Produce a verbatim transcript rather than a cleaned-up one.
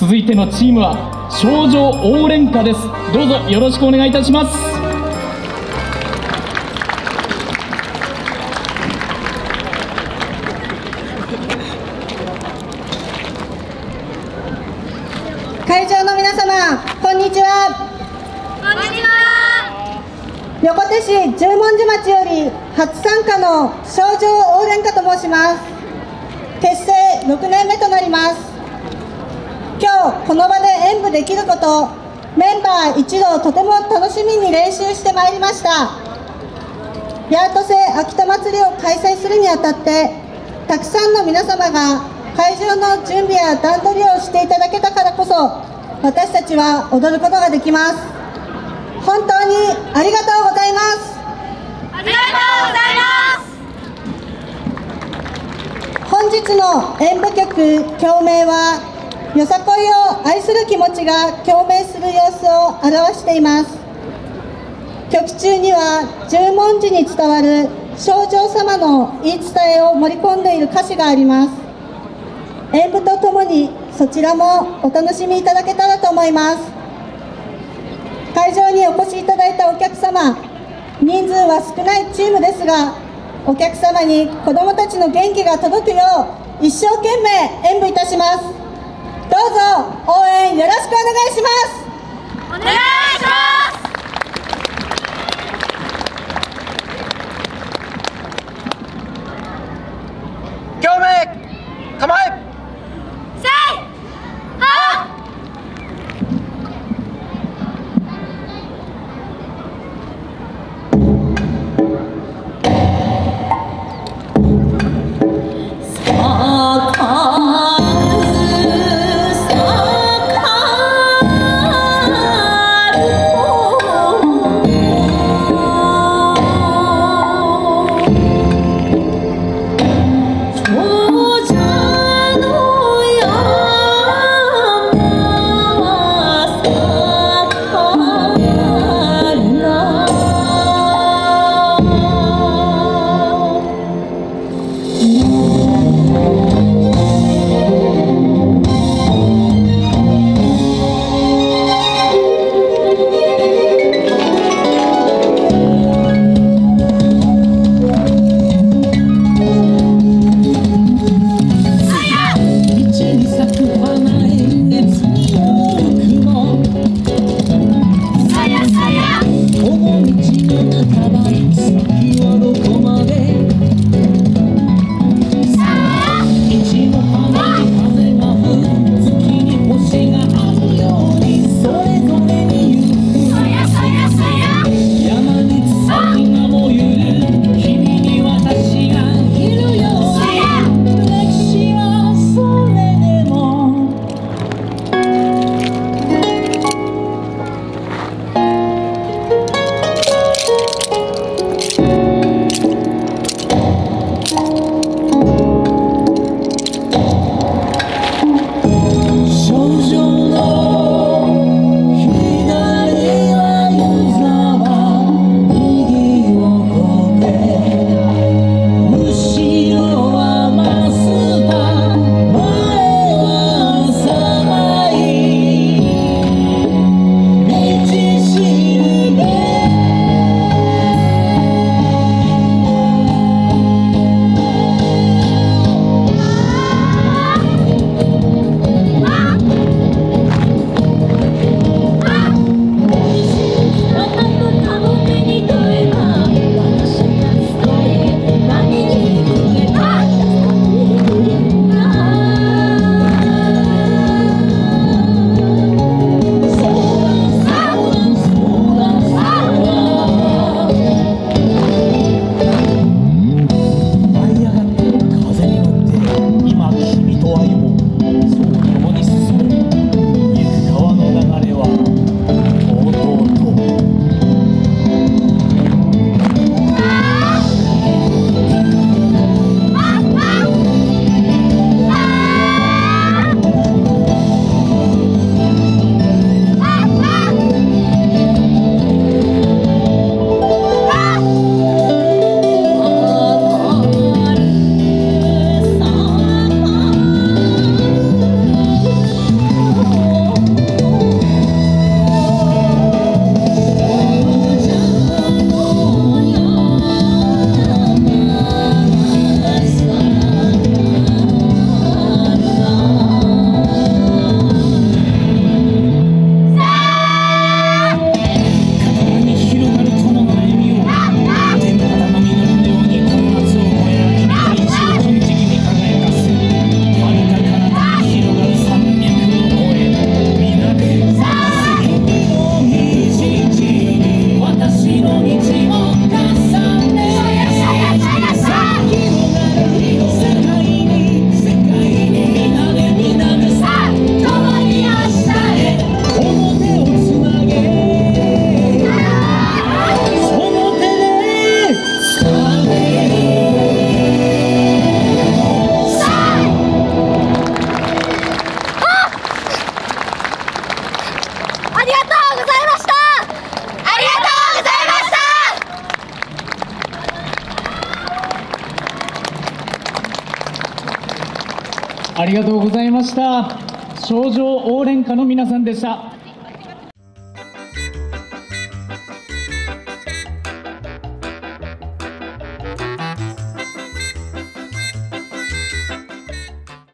続いてのチームは少女応援歌です。どうぞよろしくお願いいたします。 会場の皆様、こんにちは。 こんにちは。 横手市十文字町より初参加の少女応援歌と申します。結成ろくねんめとなります。今日この場で演舞できること、メンバー一同とても楽しみに練習してまいりました。八幡瀬秋田祭りを開催するにあたって、たくさんの皆様が会場の準備や段取りをしていただけたからこそ、私たちは踊ることができます。本当にありがとうございます。 ありがとうございます。本日の演舞曲「共鳴」はよさこいを愛する気持ちが共鳴する様子を表しています。曲中には十文字に伝わる少女様の言い伝えを盛り込んでいる歌詞があります。演舞とともにそちらもお楽しみいただけたらと思います。会場にお越しいただいたお客様、人数は少ないチームですが、お客様に子どもたちの元気が届くよう一生懸命演舞いたします。どうぞ応援よろしくお願いします。 お願いします。 共鳴、構え。 せいは 「さかるさかる」 ありがとうございました。少女応援歌の皆さんでした。